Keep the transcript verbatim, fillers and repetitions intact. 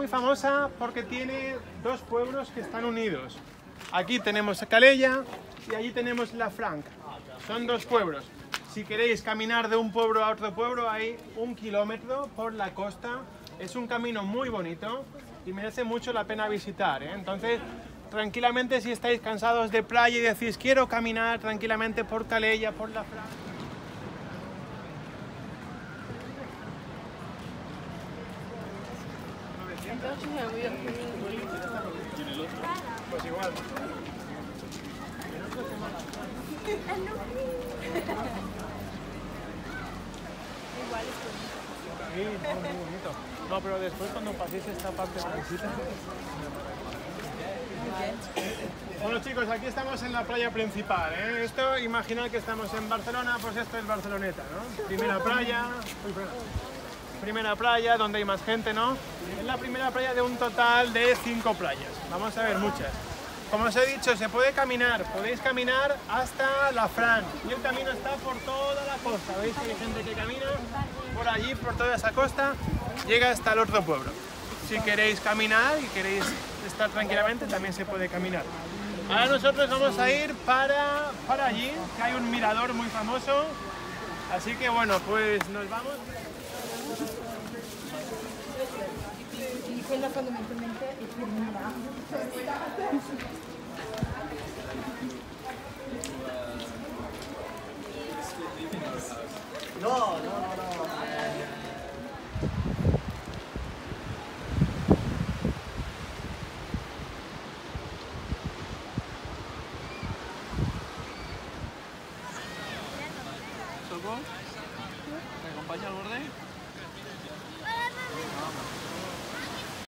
famosa porque tiene dos pueblos que están unidos. Aquí tenemos Calella y allí tenemos La Franca. Son dos pueblos. Si queréis caminar de un pueblo a otro pueblo, hay un kilómetro por la costa. Es un camino muy bonito y merece mucho la pena visitar, ¿eh? Entonces, tranquilamente, si estáis cansados de playa y decís quiero caminar tranquilamente por Calella, por La Franca. Pues igual. Sí, no, muy bonito. No, pero después cuando paséis esta parte de la visita. Bueno chicos, aquí estamos en la playa principal, ¿eh? Esto, imaginad que estamos en Barcelona, pues esto es Barceloneta, ¿no? Primera playa, primera playa donde hay más gente, ¿no? Es la primera playa de un total de cinco playas. Vamos a ver muchas. Como os he dicho, se puede caminar, podéis caminar hasta La Fran y el camino está por toda la costa. ¿Veis que hay gente que camina por allí, por toda esa costa, llega hasta el otro pueblo? Si queréis caminar y queréis estar tranquilamente, también se puede caminar. Ahora nosotros vamos a ir para, para allí, que hay un mirador muy famoso, así que bueno, pues nos vamos. Y quella fondamentalmente è firmina. No, no, no, no. ¿Soco? ¿Me acompaña al borde?